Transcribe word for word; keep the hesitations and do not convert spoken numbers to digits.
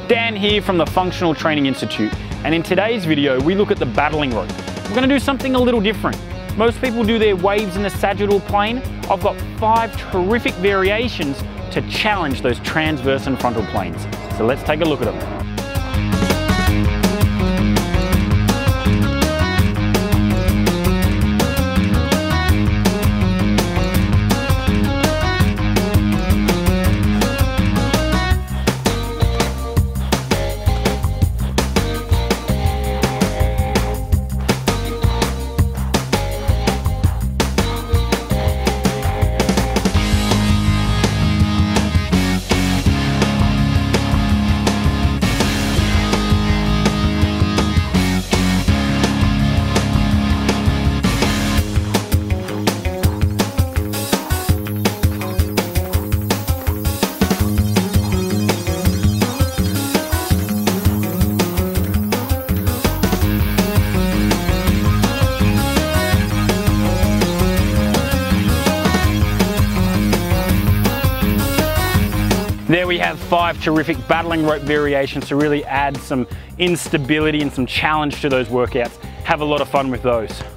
Dan here from the Functional Training Institute, and in today's video we look at the battling rope. We're going to do something a little different. Most people do their waves in the sagittal plane. I've got five terrific variations to challenge those transverse and frontal planes. So let's take a look at them. There we have five terrific battling rope variations to really add some instability and some challenge to those workouts. Have a lot of fun with those.